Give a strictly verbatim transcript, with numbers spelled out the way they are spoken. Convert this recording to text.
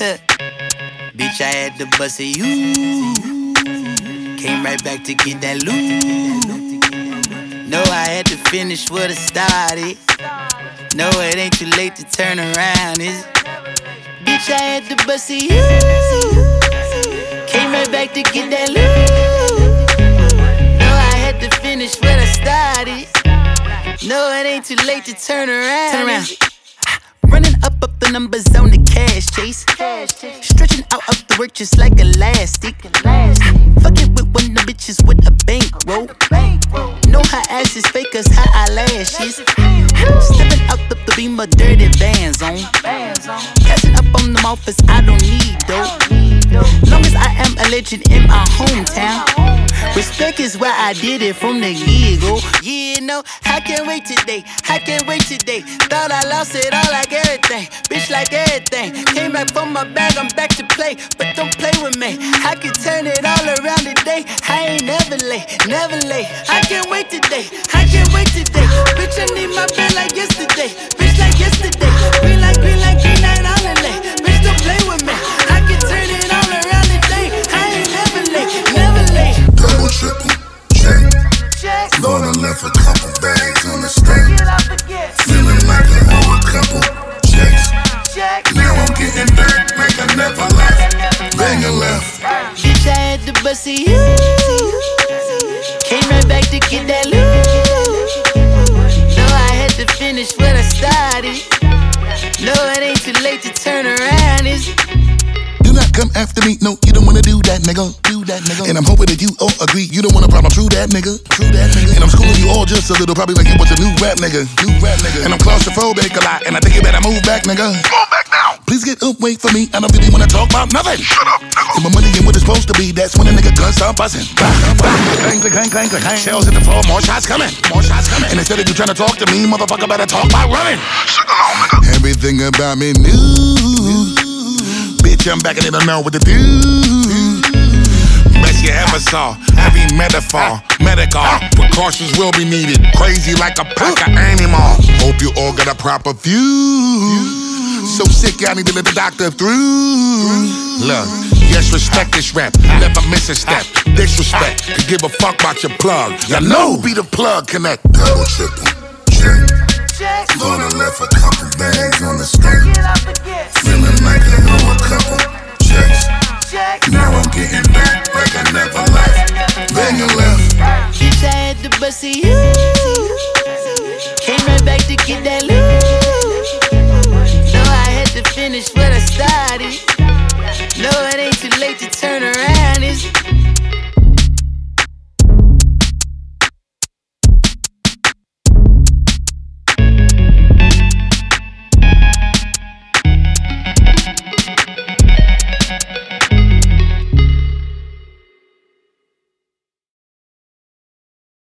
Bitch, I had to bust it, you. Came right back to get that loot. No, I had to finish what I started. No, it ain't too late to turn around, is it? Bitch, I had to bust it, you. Came right back to get that loot. No, I had to finish what I started. No, it ain't too late to turn around. Turn around. Running up up the numbers on the cash chase. Stretching out up the work just like elastic. Fucking with one of the bitches with a bankroll. Know her ass is fake as her eyelashes. Stepping out up the beam of dirty Vans on. Passing up on them offers I don't need though. Long as I am a legend in my hometown. Respect is why I did it from the get-go. Yeah, no, I can't wait today. I can't wait today. Thought I lost it all like everything. Bitch, like everything. Came back from my bag, I'm back to play. But don't play with me. I can turn it all around today. I ain't never late, never late. I can't wait today. I can't wait today. Bitch, I need my bed like yesterday. Bitch, like yesterday. Green like, green like, green night on the lake. Bitch, don't play with me. I can turn it all around today. I ain't never late, never late. Double, triple, check. Gonna left a couple bags on the stand. Feeling like I owe a couple checks. Now I'm getting back like I never left. Bang a left. Bitch, I had to bust it, you. Came right back to get that loot. No, I had to finish what I started. No, it ain't too late to turn around, is it? Do not come after me, no, you don't wanna do that, nigga. Do that, nigga. And I'm hoping that you all agree, you don't want a problem, true that, nigga. True that, nigga. And I'm schooling you all just a little, probably like you was a new rap, nigga. New rap, nigga. And I'm claustrophobic a lot, and I think you better move back, nigga. Move back now. Please get up, wait for me, I don't really wanna talk about nothing. Shut up, nigga. And my money ain't what it's supposed to be, that's when a nigga guns start buzzing. Bang, bang, clang, clang, clang, clang, clang. Shells hit the floor, more shots coming, more shots coming. And instead of you trying to talk to me, motherfucker better talk by running. Sing along, nigga. Everything about me new. Bitch, I'm back and they don't know what to do. Best you ever saw, heavy metaphor, medical precautions will be needed. Crazy like a pack of animals. Hope you all got a proper view. So sick, I need to let the doctor through. Look, yes, respect this rap, never miss a step. Disrespect, to give a fuck about your plug. You know, be the plug connect. Double, triple, check. Gonna left a couple bags on the stand. Feeling like I owe a couple checks. Now I'm getting back like I never left. Bang a left. Bitch, I had to bust it, you. Came right back to get that loot.